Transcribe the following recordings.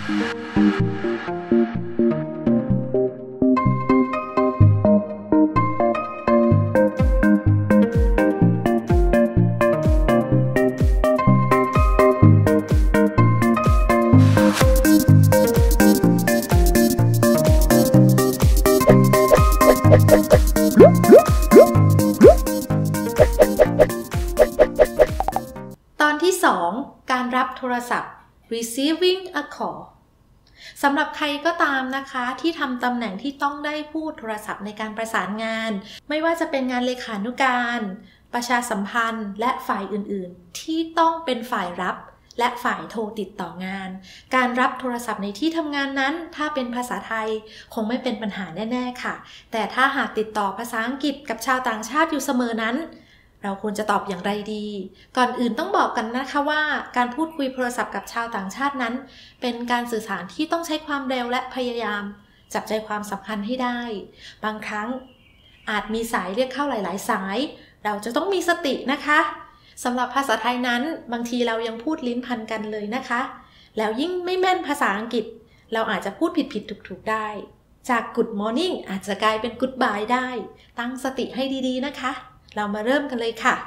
ตอนที่ 2 การรับโทรศัพท์ receiving a call สำหรับใครก็ตามนะคะที่ทำตำแหน่งที่ต้องได้พูดโทรศัพท์ในการประสานงานไม่ว่าจะเป็นงานเลขานุการประชาสัมพันธ์และฝ่ายอื่นๆที่ต้องเป็นฝ่ายรับและฝ่ายโทรติดต่องานการรับโทรศัพท์ในที่ทำงานนั้นถ้าเป็นภาษาไทยคงไม่เป็นปัญหาแน่ๆค่ะแต่ถ้าหากติดต่อภาษาอังกฤษกับชาวต่างชาติอยู่เสมอนั้นเราควรจะตอบอย่างไรดีก่อนอื่นต้องบอกกันนะคะว่าการพูดคุยโทรศัพท์กับชาวต่างชาตินั้นเป็นการสื่อสารที่ต้องใช้ความเร็วและพยายามจับใจความสำคัญให้ได้บางครั้งอาจมีสายเรียกเข้าหลายๆสายเราจะต้องมีสตินะคะสำหรับภาษาไทยนั้นบางทีเรายังพูดลิ้นพันกันเลยนะคะแล้วยิ่งไม่แม่นภาษาอังกฤษเราอาจจะพูดผิดๆถูกๆได้จาก Good morning อาจจะกลายเป็น Goodbye ได้ตั้งสติให้ดีๆนะคะเรามาเริ่มกันเลยค่ะ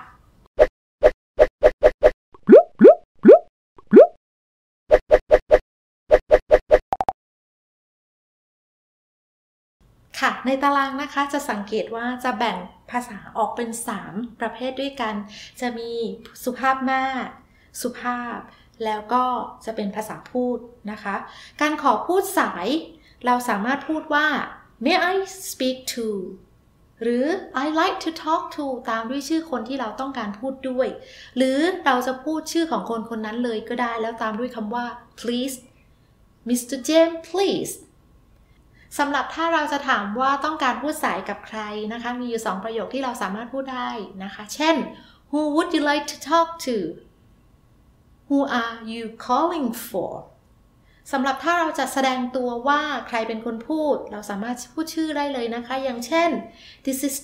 ในตารางนะคะจะสังเกตว่าจะแบ่งภาษาออกเป็น3ประเภทด้วยกันจะมีสุภาพมากสุภาพแล้วก็จะเป็นภาษาพูดนะคะการขอพูดสายเราสามารถพูดว่า May I speak to หรือ I like to talk to ตามด้วยชื่อคนที่เราต้องการพูดด้วยหรือเราจะพูดชื่อของคนคนนั้นเลยก็ได้แล้วตามด้วยคำว่า please Mr. James pleaseสำหรับถ้าเราจะถามว่าต้องการพูดสายกับใครนะคะมีอยู่2ประโยคที่เราสามารถพูดได้นะคะเช่น Who would you like to talk to Who are you calling for สำหรับถ้าเราจะแสดงตัวว่าใครเป็นคนพูดเราสามารถพูดชื่อได้เลยนะคะอย่างเช่น This is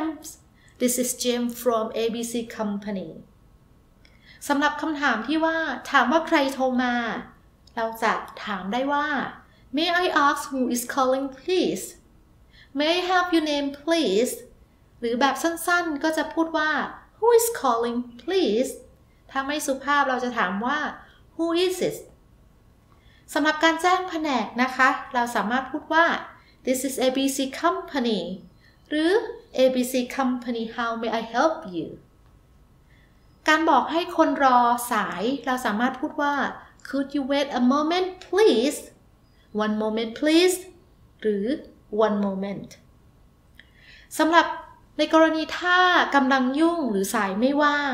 James from ABC Company สำหรับคำถามที่ว่าถามว่าใครโทรมาเราจะถามได้ว่าMay I ask who is calling please? May I have your name please? หรือแบบสั้นๆก็จะพูดว่า Who is calling please? ถ้าไม่สุภาพเราจะถามว่า Who is it? สำหรับการแจ้งแผนกนะคะเราสามารถพูดว่า This is ABC Company หรือ ABC Company How may I help you? การบอกให้คนรอสายเราสามารถพูดว่า Could you wait a moment please? One moment please หรือ one moment สำหรับในกรณีถ้ากำลังยุ่งหรือสายไม่ว่าง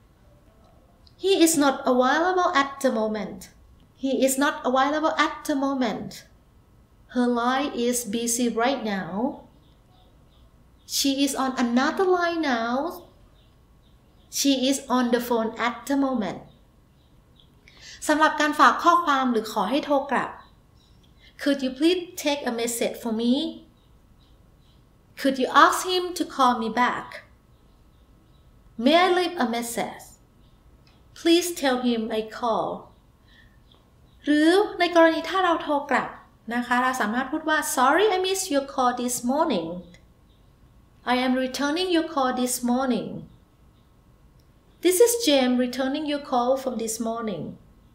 He is not available at the moment He is not available at the moment Her line is busy right now She is on another line now She is on the phone at the moment สำหรับการฝากข้อความหรือขอให้โทรกลับCould you please take a message for me? Could you ask him to call me back? May I leave a message? Please tell him I call. หรือในกรณีถ้าเราโทรกลับนะคะเราสามารถพูดว่า Sorry, I missed your call this morning. I am returning your call this morning. This is James returning your call from this morning.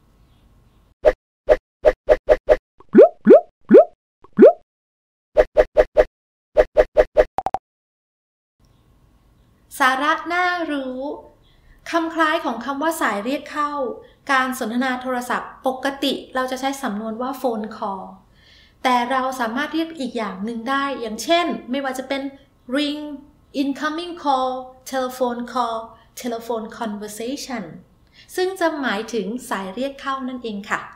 สาระน่ารู้คำคล้ายของคำว่าสายเรียกเข้าการสนทนาโทรศัพท์ปกติเราจะใช้สำนวนว่า phone call แต่เราสามารถเรียกอีกอย่างหนึ่งได้อย่างเช่นไม่ว่าจะเป็น ring incoming call telephone call telephone conversation ซึ่งจะหมายถึงสายเรียกเข้านั่นเองค่ะ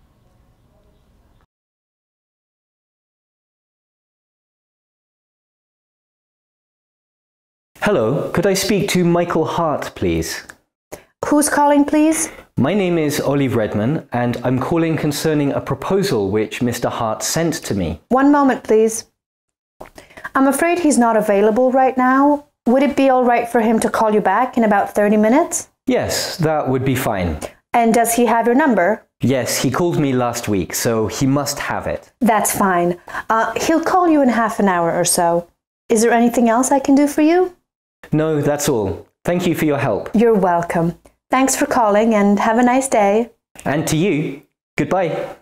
Hello, could I speak to Michael Hart, please? Who's calling, please? My name is Olive Redman, and I'm calling concerning a proposal which Mr. Hart sent to me. One moment, please. I'm afraid he's not available right now. Would it be all right for him to call you back in about 30 minutes? Yes, that would be fine. And does he have your number? Yes, he called me last week, so he must have it. That's fine. He'll call you in half an hour or so. Is there anything else I can do for you? No, that's all. Thank you for your help. You're welcome. Thanks for calling and have a nice day. And to you, goodbye.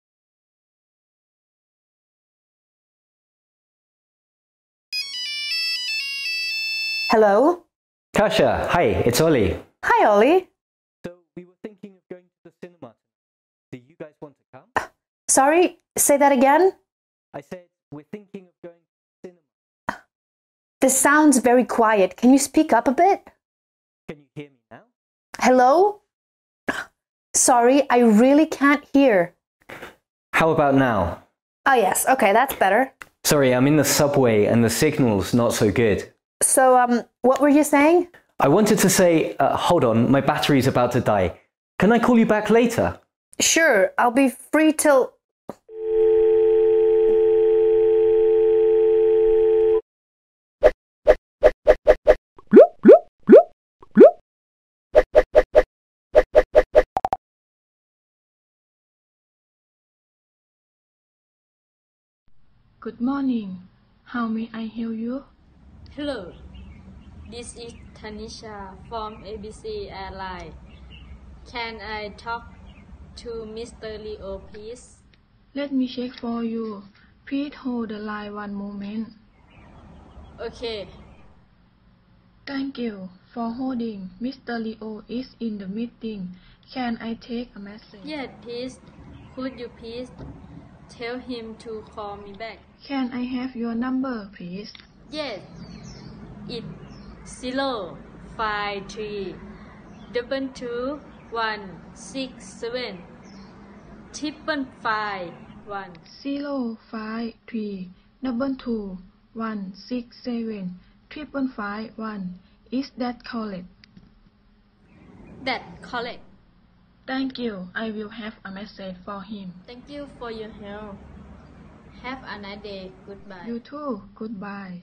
Hello? Kasia, hi, it's Ollie. Hi, Ollie. So we were thinking of going to the cinema. Do you guys want to come? Sorry, say that again? I said we're thinking of going to the cinema. This sounds very quiet. Can you speak up a bit? Can you hear me now? Hello? Sorry, I really can't hear. How about now? Oh, yes. Okay, that's better. Sorry, I'm in the subway and the signal's not so good. So, what were you saying? I wanted to say, hold on, my battery's about to die. Can I call you back later? Sure, I'll be free till... Good morning. How may I help you? Hello, this is Tanisha from ABC Airline. Can I talk to Mr. Leo, please? Let me check for you. Please hold the line one moment. Okay. Thank you for holding. Mr. Leo is in the meeting. Can I take a message? Yes, please. Could you please tell him to call me back? Can I have your number, please? Yes. It's 053 221 67 551. 053 221 67 551. Is that correct? That's correct. Thank you. I will have a message for him. Thank you for your help. Have a nice day. Goodbye. You too. Goodbye.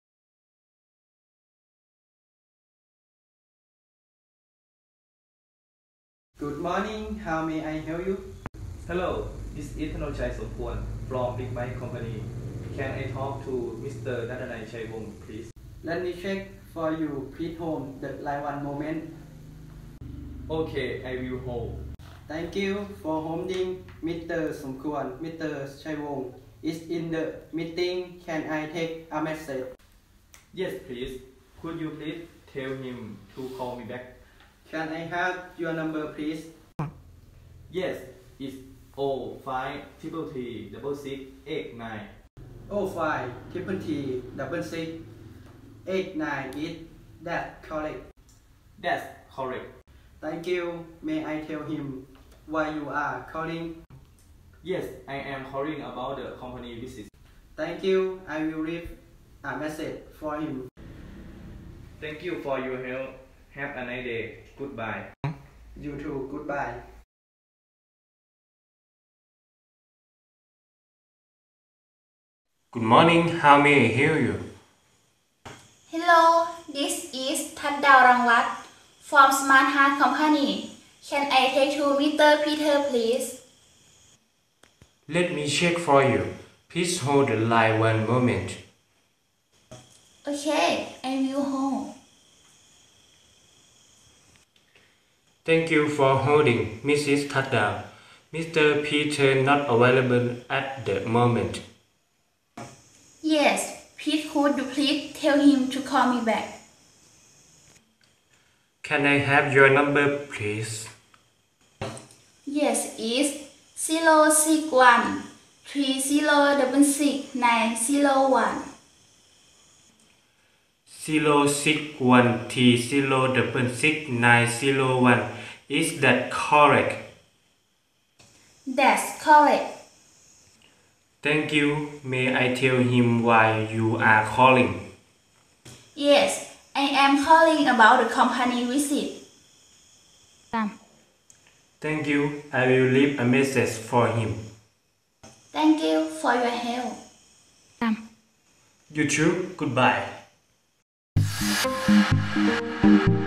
Good morning, how may I help you? Hello, this is Thanochai Somporn from Big Bike Company. Can I talk to Mr. Nadanai Chaivong, please? Let me check for you. Please hold the line one moment. Okay, I will hold. Thank you for holding. Mr. Somporn. Mr. Chaivong is in the meeting. Can I take a message? Yes, please. Could you please tell him to call me back? Can I have your number, please? Yes, it's 0533 6689. 05 triple T double 6 89 is that correct? That's correct. Thank you. May I tell him why you are calling? Yes, I am calling about the company visit. Thank you. I will leave a message for him. Thank you for your help. Have a nice day. Goodbye. You too. Goodbye. Good morning, how may I help you? Hello, this is Thatdao Rangwat from Smart Heart Company. Can I take to Mr. Peter, please? Let me check for you. Please hold the line one moment. Okay, I will hold. Thank you for holding, Mrs. Thatdao. Mr. Peter not available at the moment. Yes, please could you please tell him to call me back? Can I have your number, please? Yes, it's 061 3066 901. 061 3066 901. Is that correct? That's correct. Thank you. May I tell him why you are calling? Yes, I am calling about the company visit. Thank you. I will leave a message for him. Thank you for your help. You too. Goodbye.